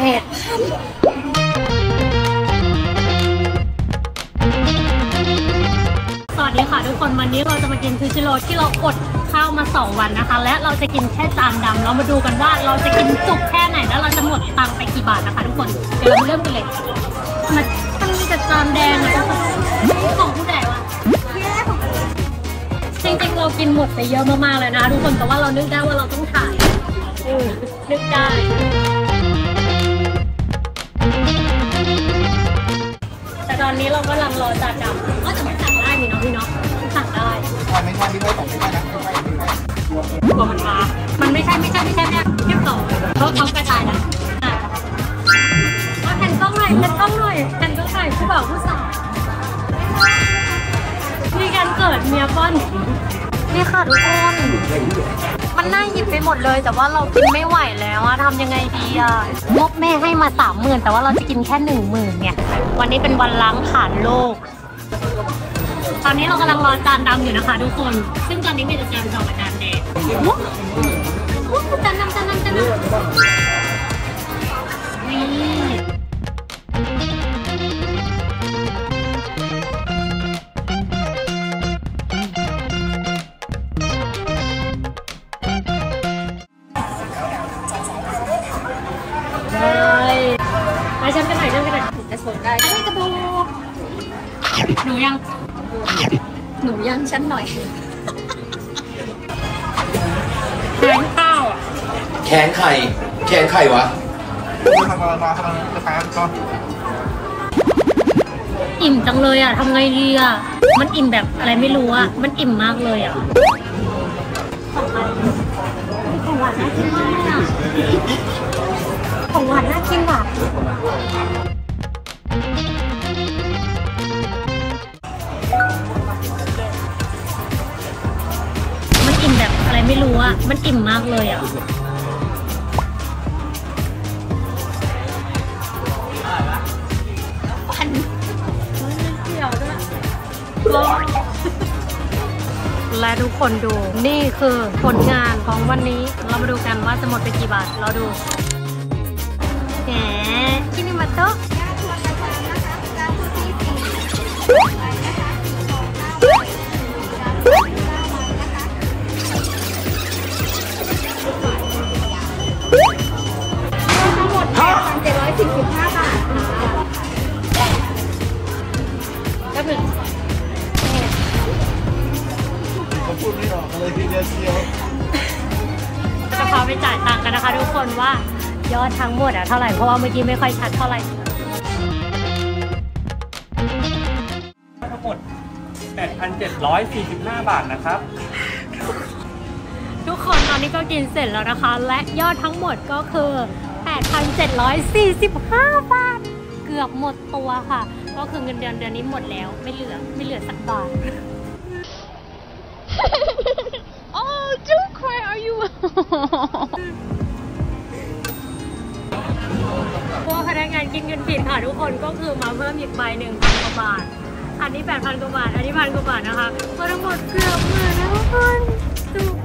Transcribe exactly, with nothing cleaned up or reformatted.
ดพันสวัสดีค่ะทุกคนวันนี้เราจะมากินซูชิโร่ที่เราอดข้าวมาสองวันนะคะและเราจะกินแค่จานดำเรามาดูกันว่าเราจะกินจุกแค่ไหนแล้วเราจะหมดตังค์ไปกี่บาทนะคะทุกคนเดี๋ยวเรามาเริ่มกันเลยมันมันมีแต่จานแดงอะของผู้ใดวะจริงๆเรากินหมดไปเยอะมากๆเลยนะทุกคนแต่ว่าเรานึกได้ว่าเราต้องถ่ายเออนึกได้แต่ตอนนี้เรากำลังรอจานดำก็จะไม่สั่งได้นี่เนาะพี่เนาะสั่งได้ไม่ใช่ไม่ใช่ของไม่ใช่นะไม่ใช่ไม่ใช่กลัวมันมามันไม่ใช่ไม่ใช่ไม่ใช่เนี่ยเทียบต่อเขาเขากระจายนะว่าแผ่นกล้องหน่อยแผ่นกล้องหน่อยแผ่นกล้องหน่อยผู้บ่าวผู้สาวมีการเกิดเมียป้อนนี่ค่ะทุกคนมันน่าหยิบไปหมดเลยแต่ว่าเรากินไม่ไหวแล้วอะทำยังไงดีอะงบแม่ให้มาสามหมื่นแต่ว่าเราจะกินแค่หนึ่งหมื่นเนี่ยวันนี้เป็นวันล้างผ่านโลกตอนนี้เรากำลังรอจานดำอยู่นะคะทุกคนซึ่งตอนนี้มีแต่จานดำกับจานแดงจานดำจานดำจานดำนี่ไปฉันกันหน่อยฉันกันหน่อยจะสนได้ไม่กระโบหนูยังหนูยังฉันหน่อยแขนข้าวอ่ะแขนไข่แขนไข่วะทำอะไรมาทำอะไรจะแพ้ก็อิ่มจังเลยอ่ะทำไงดีอ่ะมันอิ่มแบบอะไรไม่รู้อ่ะมันอิ่มมากเลยอ่ะของหวานน่ากินมากเลยอ่ะของหวานน่ากินว่ะมันอิ่มแบบอะไรไม่รู้อ่ะมันอิ่มมากเลยอ่ะพันเกี่ยวด้วยและทุกคนดูนี่คือผลงานของวันนี้เรามาดูกันว่าจะหมดไปกี่บาทเราดูแหมกินมาโต๊ะทั้งหมดแปดพันเจ็ดร้อยสี่สิบห้าบาทก็เป็นเขาพูดไม่ออกเลยทีเดียวเชียวจะพาไปจ่ายตังค์กันนะคะทุกคนว่ายอดทั้งหมดอะเท่าไหร่เพราะว่าเมื่อกี้ไม่ค่อยชัดเท่าไหร่ทั้งหมด แปดพันเจ็ดร้อยสี่สิบห้า บาทนะครับทุกคนตอนนี้ก็กินเสร็จแล้วนะคะและยอดทั้งหมดก็คือ แปดพันเจ็ดร้อยสี่สิบห้า บาทเกือบหมดตัวค่ะก็คือเงินเดือนเดือนนี้หมดแล้วไม่เหลือไม่เหลือสักบาทOh don't cry are you พวกพนักงานกินเงินผิดค่ะทุกคนก็คือมาเพิ่มอีกใบหนึ่งพันกว่าบาทอันนี้แปดพันกว่าบาทอันนี้พันกว่าบาทนะคะก็ทั้งหมดเกือบหมื่นนะทุกคน